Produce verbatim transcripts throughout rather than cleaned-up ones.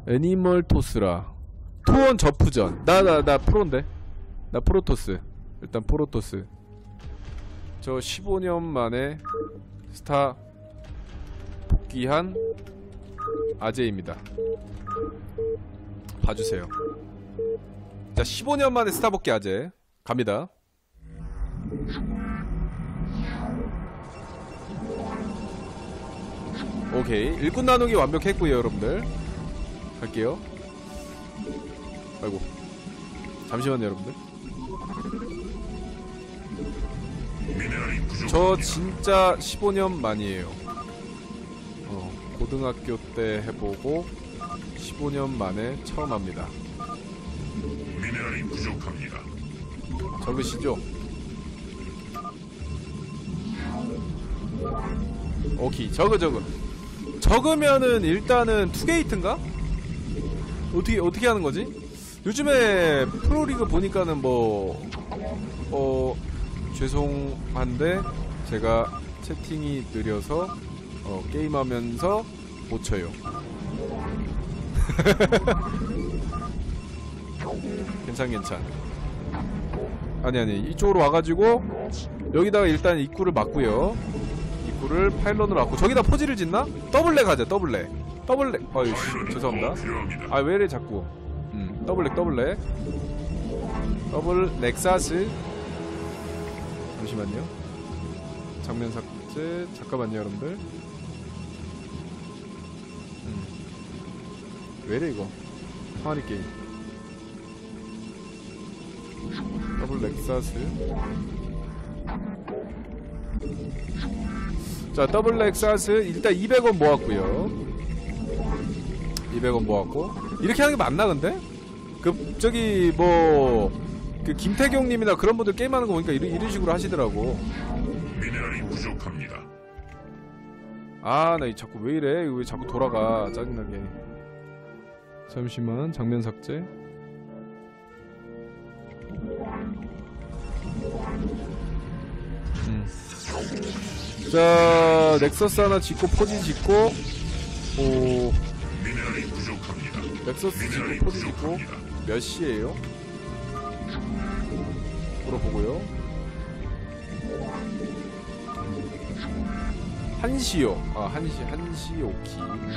애니멀 토스라. 투원 저프전. 나 나 나 프로인데. 나 프로토스. 일단 프로토스. 저 십오 년 만에 스타 복귀한 아재입니다. 봐주세요. 자, 십오 년 만에 스타 복귀 아재 갑니다. 오케이, 일꾼 나누기 완벽했고요 여러분들. 갈게요. 아이고, 잠시만요 여러분들. 저 진짜 십오 년 만이에요. 어, 고등학교 때 해보고 십오 년 만에 처음 합니다. 미네랄이 부족합니다. 적으시죠? 오케이, 적어 적어. 적으면은 일단은 투게이트인가? 어떻게 어떻게 하는 거지? 요즘에 프로리그 보니까는 뭐 어 죄송한데 제가 채팅이 느려서 어 게임하면서 못 쳐요. 괜찮 괜찮. 아니 아니, 이쪽으로 와가지고 여기다가 일단 입구를 막고요. 입구를 파일런으로 막고 저기다 포지를 짓나? 더블렉 하자. 더블렉 더블렉. 아유 씨, 죄송합니다. 아 왜이래 자꾸. 음 더블렉 더블렉 더블 렉사스. 잠시만요. 장면 삭제. 잠깐만요 여러분들. 음 왜이래 이거. 항아리 게임. 더블 렉사스. 자, 더블 렉사스 일단 이백 원 모았고요. 이백 원 모았고. 이렇게 하는 게 맞나 근데? 그 저기 뭐 그 김태경님이나 그런 분들 게임하는 거 보니까 이런, 이런 식으로 하시더라고. 미네랄이 부족합니다. 아, 나 이 자꾸 왜 이래? 이거 왜 자꾸 돌아가? 짜증나게. 잠시만, 장면 삭제. 음. 자, 넥서스 하나 짓고 포지 짓고. 오. 미네랄이 부족합니다. 넥서스 짓고 포지 짓고. 몇 시에요? 물어보고요. 한 시요. 아, 한 시, 한 시 오키.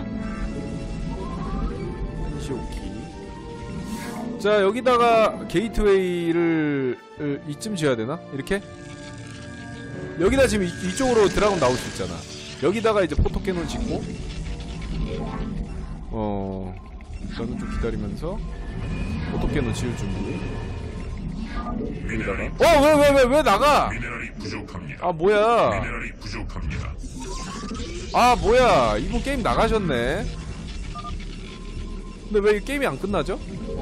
한 시 오키. 자, 여기다가 게이트웨이를 이쯤 지어야 되나? 이렇게? 여기다 지금 이, 이쪽으로 드라곤 나올 수 있잖아. 여기다가 이제 포토캐논 짓고. 어, 일단은 좀 기다리면서 포토캐논 지을 준비. 여기다가. 어, 왜, 왜, 왜, 왜 나가? 미네랄이 부족합니다. 아, 뭐야. 미네랄이 부족합니다. 아, 뭐야. 이분 게임 나가셨네. 근데 왜 게임이 안 끝나죠?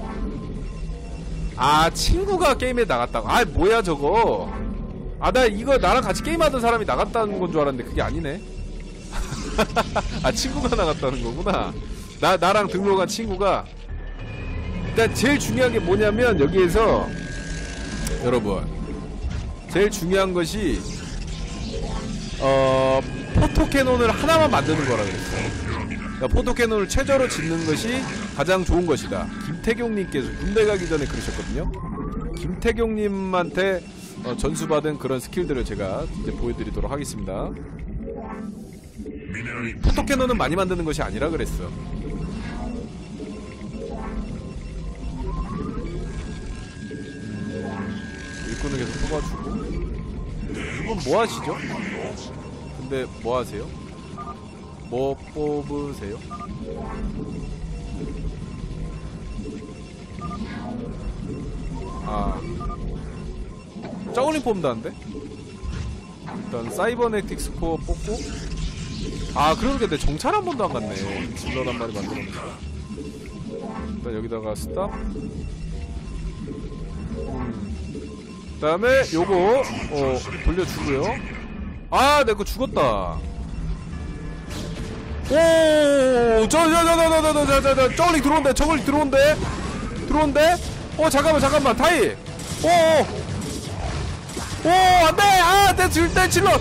아, 친구가 게임에 나갔다고. 아, 뭐야 저거. 아, 나 이거 나랑 같이 게임하던 사람이 나갔다는 건 줄 알았는데 그게 아니네. 아, 친구가 나갔다는 거구나. 나, 나랑 등록한 친구가. 일단 제일 중요한 게 뭐냐면 여기에서 여러분, 제일 중요한 것이 어 포토캐논을 하나만 만드는 거라 그랬어요. 그러니까 포토캐논을 최저로 짓는 것이 가장 좋은 것이다. 김태경님께서 군대 가기 전에 그러셨거든요. 김태경님한테 어, 전수받은 그런 스킬들을 제가 이제 보여드리도록 하겠습니다. 포토캐논은 많이 만드는 것이 아니라 그랬어. 일꾼을 계속 뽑아주고. 이분 뭐 하시죠? 근데 뭐 하세요? 뭐 뽑으세요? 아, 저글링 뽑는다는데? 일단 사이버네틱 스코어 뽑고. 아, 그러니까 내 정찰 한 번도 안 갔네. 질러 한 마리 만들었는데. 일단 여기다가 스탑. 음. 그 다음에 요거 어 돌려주고요. 아, 내 거 죽었다. 오, 저, 저, 저, 저, 저, 저, 저, 저, 저, 저글링 들어온대, 저글링 들어온대, 들어온대. 어, 잠깐만, 잠깐만, 타이. 오, 오, 오, 안돼. 아, 내 줄 때 질러.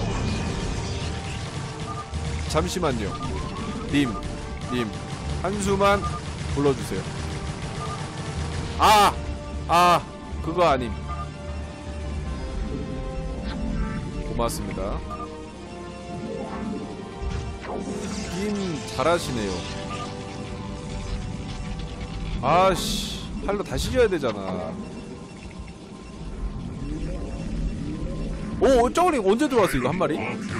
잠시만요, 님, 님, 한수만 불러주세요. 아! 아! 그거 아님. 고맙습니다. 님 잘하시네요. 아씨, 팔로 다시 줘야 되잖아. 오, 저글링 언제 들어왔어 이거 한 마리?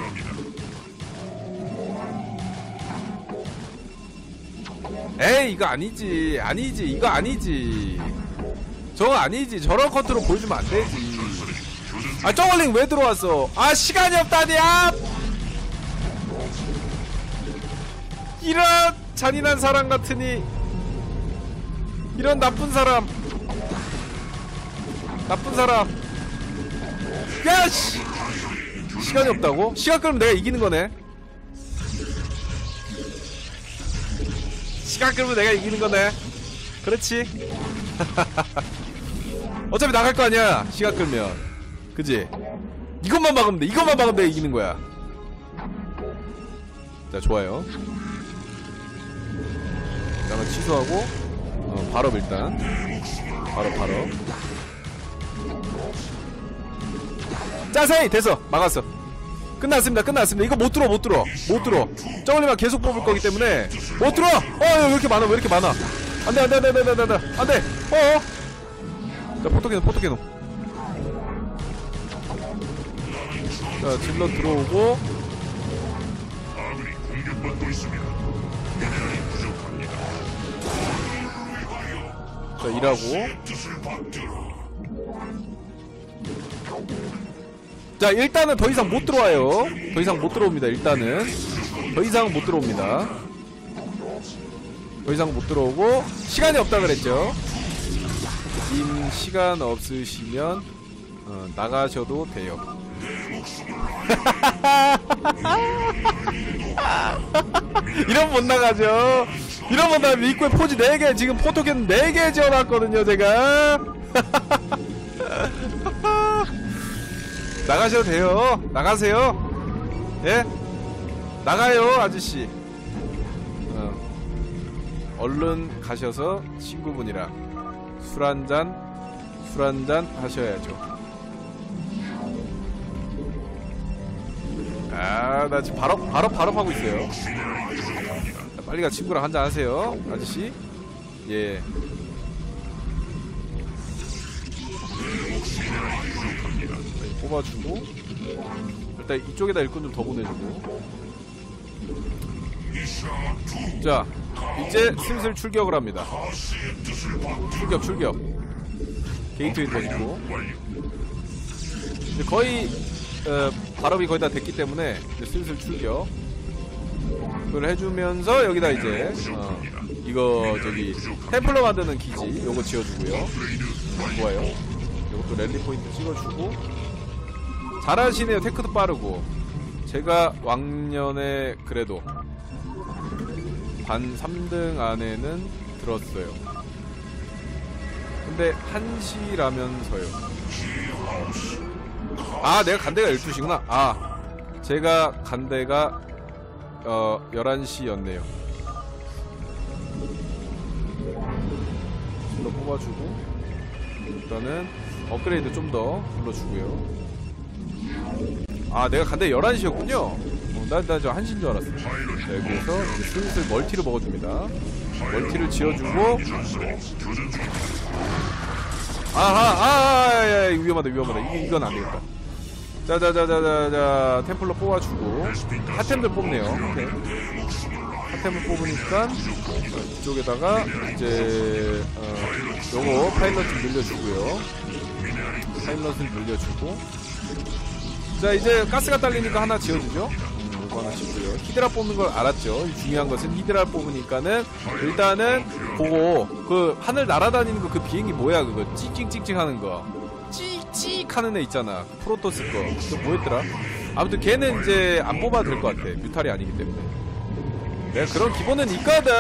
에이, 이거 아니지. 아니지. 이거 아니지. 저거 아니지. 저런 컨트롤 보여주면 안 되지. 아, 저글링 왜 들어왔어? 아, 시간이 없다니야! 이런 잔인한 사람 같으니. 이런 나쁜 사람. 나쁜 사람. 야, 씨! 시간이 없다고? 시간 끌면 내가 이기는 거네. 시간 끌면 내가 이기는 거네. 그렇지. 어차피 나갈 거 아니야. 시간 끌면. 그지? 이것만 막으면 돼. 이것만 막으면 내가 이기는 거야. 자, 좋아요. 일단은 취소하고 어, 발업 일단. 발업 발업. 짜세이! 됐어. 막았어. 끝났습니다. 끝났습니다. 이거 못 들어 못 들어 못 들어. 저걸리만 계속 뽑을 거기 때문에 못 들어. 어, 왜 이렇게 많아? 왜 이렇게 많아? 안돼 안돼 안돼 안돼 안돼 안돼. 어어. 자, 포토게노 포토게노. 자, 질러 들어오고. 아군이 공격받고 있습니다. 미네랄이 부족합니다. 자, 일하고. 자, 일단은 더 이상 못 들어와요. 더 이상 못 들어옵니다. 일단은 더 이상 못 들어옵니다. 더 이상 못 들어오고. 시간이 없다 그랬죠. 님 시간 없으시면 어, 나가셔도 돼요. 이러면 못 나가죠. 이러면 못 나가면 입구에 포지 네 개, 지금 포토캔 네 개 지어놨거든요 제가. 나가셔도 돼요. 나가세요. 예? 나가요 아저씨. 어. 얼른 가셔서 친구분이랑 술 한잔 술 한잔 하셔야죠. 아, 나 지금 바로 바로 바로 하고 있어요. 자, 빨리 가 친구랑 한잔 하세요 아저씨. 예. 뽑아주고. 일단 이쪽에다 일꾼 좀 더 보내주고. 자, 이제 슬슬 출격을 합니다. 출격 출격. 게이트웨이 터지고. 이제 거의 어, 발업이 거의 다 됐기 때문에 이제 슬슬 출격 그걸 해주면서 여기다 이제 어, 이거 저기 템플러 만드는 기지 요거 지어주고요. 좋아요. 요것도 랠리 포인트 찍어주고. 잘하시네요. 테크도 빠르고. 제가 왕년에 그래도 반 삼 등 안에는 들었어요. 근데 한시라면서요. 아, 내가 간대가 열두 시구나. 아, 제가 간대가 어 열한 시였네요. 질러 뽑아주고. 일단은 업그레이드 좀 더 불러주고요. 아, 내가 간대 열한 시였군요. 어, 나, 나 저 한 시인 줄 알았어. 자, 여기에서 이제 슬슬 멀티를 먹어줍니다. 멀티를 지어주고. 아하, 아, 아, 야, 야, 위험하다, 위험하다. 이게, 이건 안 되겠다. 자, 자, 자, 자, 자, 자, 템플러 뽑아주고. 핫템들 뽑네요. 오케이. 핫템을 뽑으니까, 이쪽에다가, 이제, 어, 요거, 파일럿 좀 늘려주고요. 파일럿을 늘려주고. 자, 이제 가스가 딸리니까 하나 지어주죠. 음, 요거 하나 짓고요. 히드라 뽑는 걸 알았죠. 중요한 것은 히드라 뽑으니까는, 일단은, 그거, 그, 하늘 날아다니는 거, 그 비행기 뭐야, 그거. 찍찍찍찍 하는 거. 찍찍 하는 애 있잖아. 그 프로토스 거. 그거 뭐였더라? 아무튼 걔는 이제 안 뽑아도 될 것 같아. 뮤탈이 아니기 때문에. 내가 그런 기본은 있거든.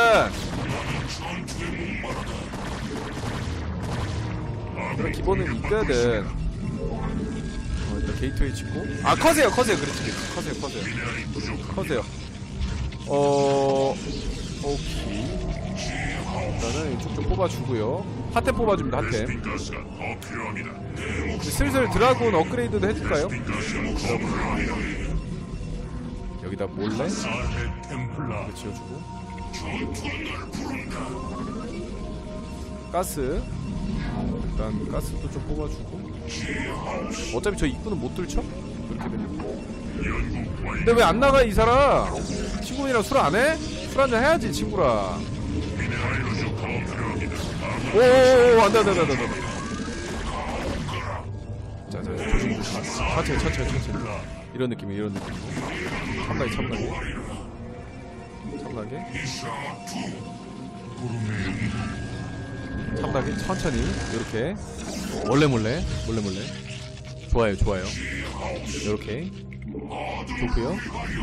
그런 기본은 있거든. 어, 일단 게이트웨이 찍고. 아, 커세요, 커세요. 그렇지, 그렇지. 커세요, 커세요. 커세요. 어, 오케이. 일단은 쭉쭉 뽑아주고요. 핫템 뽑아줍니다. 핫템. 베스핀 가스가 더 필요합니다. 슬슬 드라군 업그레이드도 해줄까요? 베스핀 가스가 더 필요합니다. 여기다 몰래 아헤 템플라. 지어주고 가스 일단 가스도 좀 뽑아주고 어차피 저 입구는 못 뚫죠? 그렇게 되면 연구 완료. 근데 왜 안 나가 이 사람? 친구들이랑 술 안 해? 술 한잔 해야지 친구랑. 미네랄 부족 더 필요합니다. 오오오 안돼 안돼 안돼 안돼. 자자 조심 조심. 천천히 천천히 천천히. 이런 느낌 이런 느낌. 참나게 참나게. 참나게. 참나게 천천히 이렇게 몰래 몰래 몰래 몰래. 좋아요 좋아요. 이렇게 좋고요.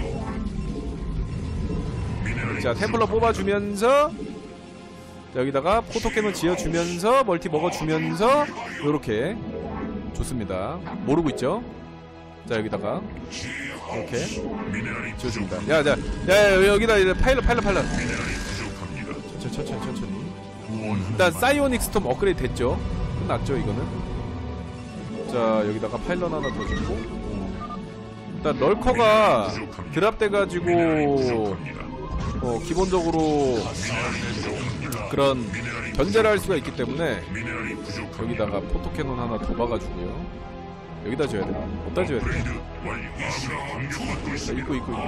자 템플러 뽑아주면서 여기다가 포토캐논 지어주면서 멀티 먹어주면서 요렇게 좋습니다. 모르고 있죠? 자 여기다가 이렇게 지어줍니다. 야자 야 여기다 이제 파일럿 파일럿 파일럿 천천히 천천히 천천히. 일단 사이오닉 스톰 업그레이드 됐죠? 끝났죠 이거는. 자 여기다가 파일럿 하나 더 주고 일단 럴커가 드랍돼가지고 어 기본적으로 그런 견제를 할 수가 있기 때문에 여기다가 포토캐논 하나 더 박아주고요. 여기다 지어야 되나? 어디다 지어야 되나? 자, 있고 있고 있고.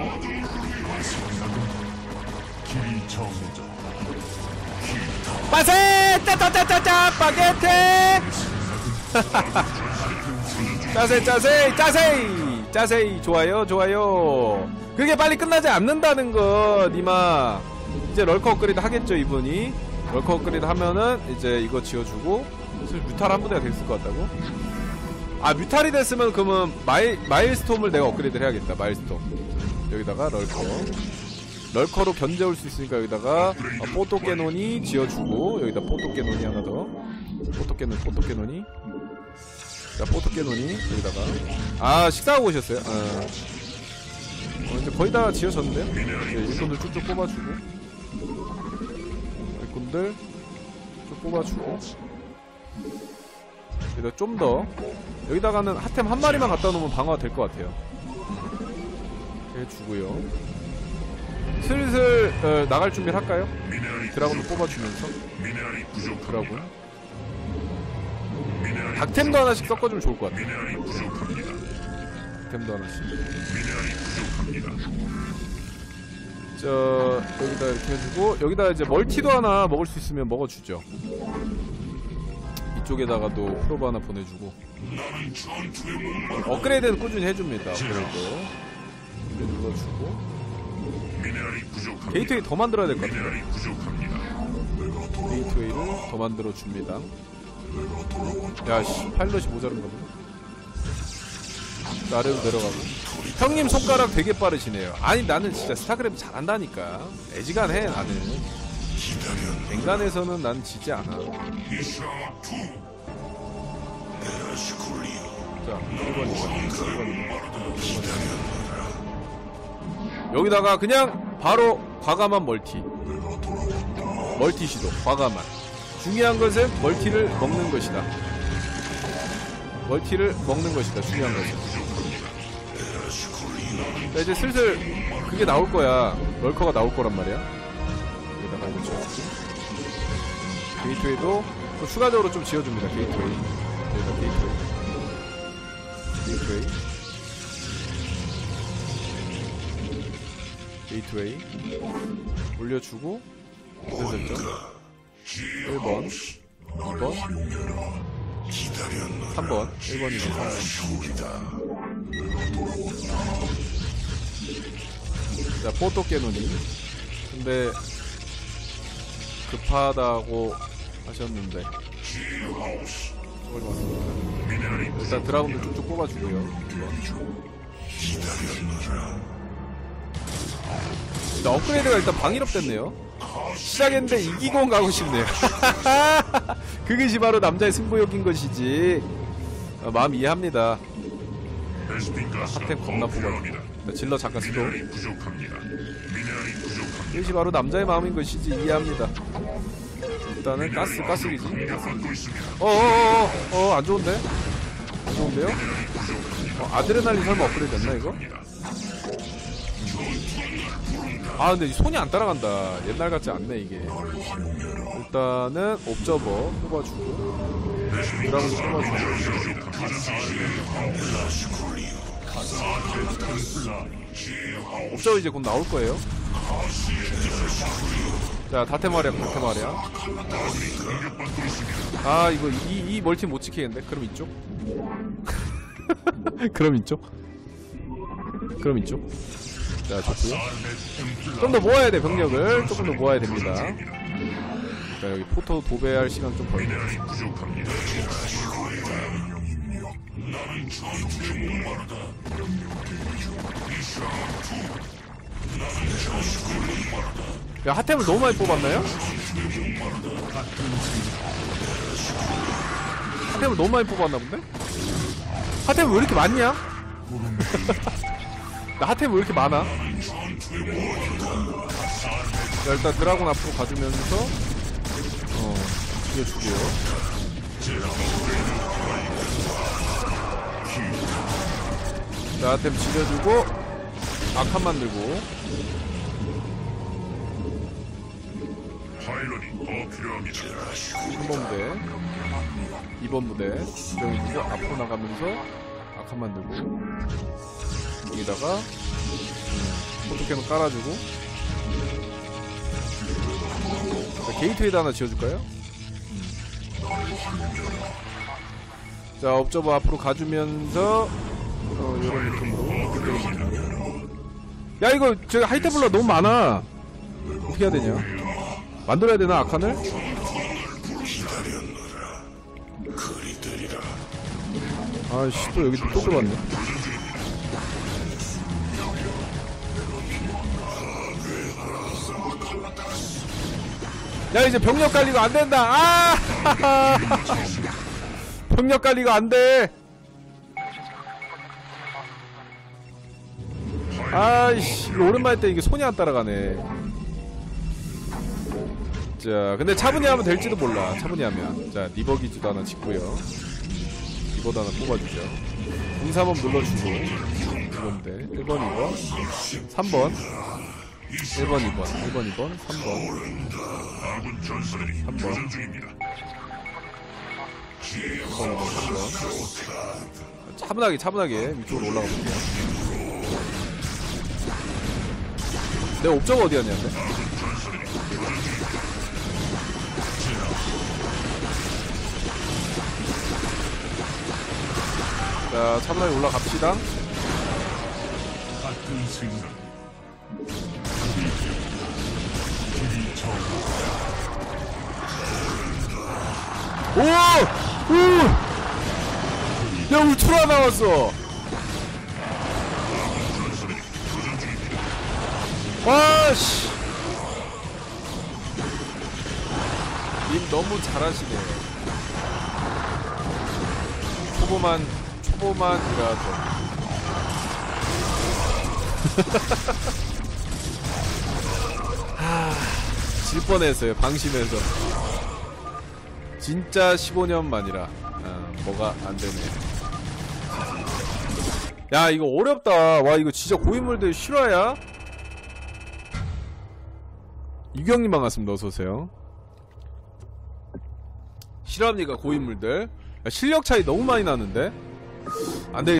빠세! 짜짜짜짜짜! 바게트! 짜세 짜세 짜세! 짜세! 좋아요 좋아요. 그게 빨리 끝나지 않는다는 거 니마. 이제 럴커 업그레이드 하겠죠 이분이. 럴커 업그레이드 하면은 이제 이거 지어주고 사실 뮤탈 한 부대가 됐을 것 같다고? 아 뮤탈이 됐으면 그러면 마일, 마일스톰을 내가 업그레이드를 해야겠다. 마일스톰 여기다가 럴커 럴커로 견제 올 수 있으니까 여기다가 어, 포토캐논이 지어주고 여기다 포토캐논이 하나 더 포토캐논 포토캐논이 자 포토캐논이 여기다가 아 식사하고 오셨어요? 어. 어, 이제 거의 다 지어졌는데요? 네, 일꾼들 쭉쭉 뽑아주고 일꾼들 쭉 뽑아주고 여기다 좀 더 여기다가는 핫템 한 마리만 갖다 놓으면 방어가 될 것 같아요. 해주고요. 슬슬 어, 나갈 준비를 할까요? 드라곤도 뽑아주면서 드라곤 닭템도 하나씩 섞어주면 좋을 것 같아요. 닭템도 하나씩 저 여기다 이렇게 해주고 여기다 이제 멀티도 하나 먹을 수 있으면 먹어주죠. 이쪽에다가도 프로브 하나 보내주고 업그레이드는 꾸준히 해줍니다. 업그레이드 눌러주고 게이트웨이 더 만들어야 될 것 같아요. 게이트웨이를 더 만들어줍니다. 야씨 파일럿이 모자른가 보네. 아래로 내려가고 형님 손가락 되게 빠르시네요. 아니 나는 진짜 스타크래프트 잘한다니까. 애지간해 나는. 갱간에서는 난 지지 않아. 자 일 번 일 번 일 번 일 번 여기다가 그냥 바로 과감한 멀티 멀티 시도 과감한. 중요한 것은 멀티를 먹는 것이다. 멀티를 먹는 것이다. 중요한 것은. 자 이제 슬슬 그게 나올 거야. 럴커가 나올 거란 말이야. 여기다가 이거 지어주고 게이트웨이도 또 추가적으로 좀 지어줍니다. 게이트웨이 여기다 게이트웨이 게이트웨이 게이트웨이 올려주고 됐죠? 일 번 이 번 삼 번 일 번 이 번 삼 번 자 포토캐논이 근데 급하다고 하셨는데 저걸 맞습니다. 일단 드라군도 쭉쭉 뽑아주고요. 일단 업그레이드가 일단 방일업 됐네요. 시작했는데 이기고 가고 싶네요. 그것이 바로 남자의 승부욕인 것이지. 어, 마음 이해합니다. 핫템 겁나 뽑아줍니다. 질러 잠깐 스톱. 이것이 바로 남자의 마음인 것이지. 이해합니다. 일단은 가스 가스기지. 공격받고 있습니다. 어어어어 안 좋은데? 안 좋은데요? 어, 아드레날린 설마 업그레이드 됐나 이거? 아 근데 이 손이 안 따라간다. 옛날 같지 않네 이게. 일단은 옵저버 뽑아주고 드라곤 뽑아주고 옵저버 이제 곧 나올 거예요. 자 다테마리아 다테마리아. 아 이거 이, 이 멀티 못 지키겠는데? 그럼 이쪽? 그럼 이쪽? 그럼 이쪽? 자 좋고요. 좀 더 모아야 돼 병력을. 조금 더 모아야 됩니다. 자 여기 포토 도배할 시간 좀 벌려. 야 핫템을 너무 많이 뽑았나요? 핫템을 너무 많이 뽑았나 본데? 핫템이 왜 이렇게 많냐? 나 핫템이 왜 이렇게 많아? 자 일단 드라곤 앞으로 가주면서 어 죽여주고요. 자 핫템 죽여주고 악한 만들고 파일럿이 더 필요합니다. 일 번 부대 이 번 부대 여기 앞으로 나가면서 악한 만들고 여기다가 포토캔을 깔아주고 자, 게이트웨이도 하나 지어줄까요? 음. 자 옵저버 앞으로 가주면서 어, 요런 느낌으로. 야 이거 저기 하이테블러 너무 많아. 어떻게 해야 되냐? 만들어야 되나 아칸을? 아이씨 또 여기 또 들어왔네. 야 이제 병력 관리가 안 된다. 아 병력 관리가 안 돼. 아이씨 이거 오랜만에 때 이게 손이 안 따라가네. 자 근데 차분히 하면 될지도 몰라. 차분히 하면. 자 리버기지도 하나 짓고요. 리버도 하나 뽑아주죠. 공사범 눌러주고 이건데 일 번 이 번 삼 번 일 번 이 번 일 번 이 번 삼 번 아군 전선이 삼 번 교전 중입니다. 일 번 이 번 삼 번 차분하게 차분하게 위쪽으로 올라가 볼게요. 내 옵저가 어디 갔냐 근데? 자 차분하게 올라갑시다. 같은 생각. 오! 오! 야 울트라 나왔어. 와씨 님 너무 잘하시네. 초보만 초보만이라도 하... 질 뻔했어요 방심해서. 진짜 십오 년 만이라 아, 뭐가 안되네. 야 이거 어렵다. 와 이거 진짜 고인물들 실화야? 유경님 반갑습니다. 어서오세요. 실화입니까 고인물들? 야, 실력 차이 너무 많이 나는데? 안돼